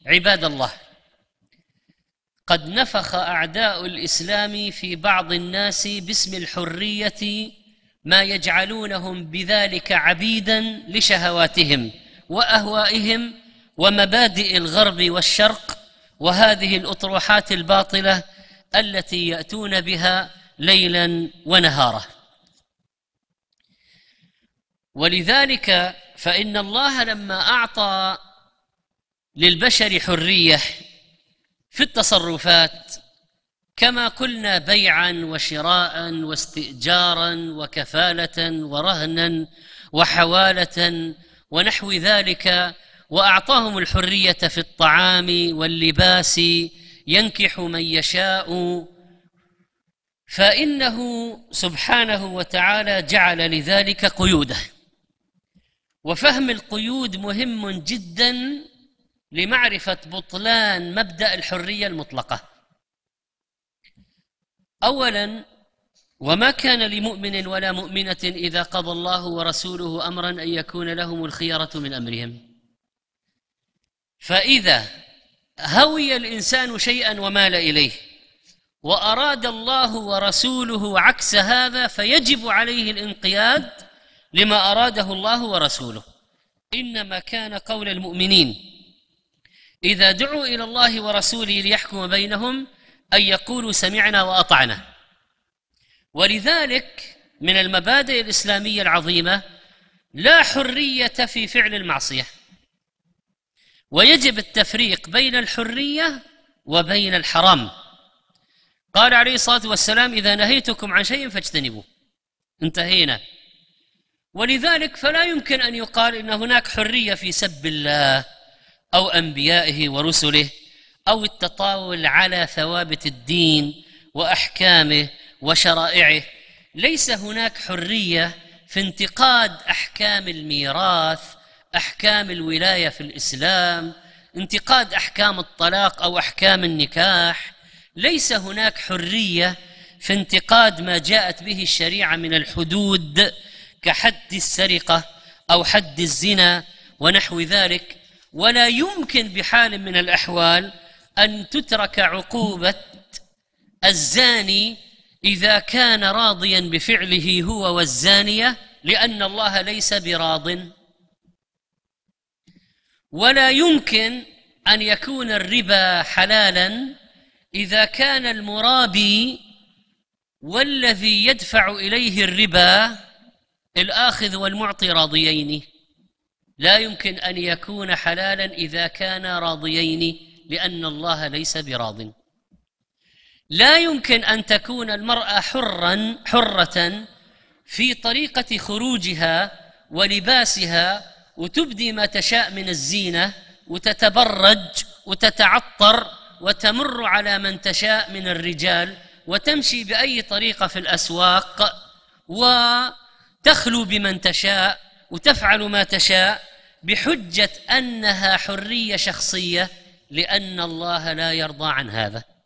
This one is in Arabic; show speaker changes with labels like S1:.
S1: عباد الله، قد نفخ أعداء الإسلام في بعض الناس باسم الحرية ما يجعلونهم بذلك عبيدا لشهواتهم وأهوائهم ومبادئ الغرب والشرق، وهذه الأطروحات الباطلة التي يأتون بها ليلا ونهارا. ولذلك فإن الله لما أعطى للبشر حرية في التصرفات، كما قلنا بيعا وشراء واستئجارا وكفالة ورهنا وحوالة ونحو ذلك، وأعطاهم الحرية في الطعام واللباس، ينكح من يشاء، فإنه سبحانه وتعالى جعل لذلك قيوده. وفهم القيود مهم جدا لمعرفة بطلان مبدأ الحرية المطلقة. أولا، وما كان لمؤمن ولا مؤمنة إذا قضى الله ورسوله أمرا أن يكون لهم الخيرة من أمرهم. فإذا هوي الإنسان شيئا ومال إليه وأراد الله ورسوله عكس هذا، فيجب عليه الانقياد لما أراده الله ورسوله. إنما كان قول المؤمنين إذا دعوا إلى الله ورسوله ليحكم بينهم أن يقولوا سمعنا وأطعنا. ولذلك من المبادئ الإسلامية العظيمة لا حرية في فعل المعصية، ويجب التفريق بين الحرية وبين الحرام. قال عليه الصلاة والسلام إذا نهيتكم عن شيء فاجتنبوه، انتهينا. ولذلك فلا يمكن أن يقال إن هناك حرية في سب الله أو أنبيائه ورسله أو التطاول على ثوابت الدين وأحكامه وشرائعه. ليس هناك حرية في انتقاد أحكام الميراث، أحكام الولاية في الإسلام، انتقاد أحكام الطلاق أو أحكام النكاح. ليس هناك حرية في انتقاد ما جاءت به الشريعة من الحدود كحد السرقة أو حد الزنا ونحو ذلك. ولا يمكن بحال من الأحوال أن تترك عقوبة الزاني إذا كان راضيا بفعله هو والزانية، لأن الله ليس براض. ولا يمكن أن يكون الربا حلالا إذا كان المرابي والذي يدفع إليه الربا الآخذ والمعطي راضيين. لا يمكن أن يكون حلالا إذا كان راضيين، لأن الله ليس براض. لا يمكن أن تكون المرأة حرة في طريقة خروجها ولباسها وتبدي ما تشاء من الزينة وتتبرج وتتعطر وتمر على من تشاء من الرجال وتمشي بأي طريقة في الأسواق وتخلو بمن تشاء وتفعل ما تشاء بحجة أنها حرية شخصية، لأن الله لا يرضى عن هذا.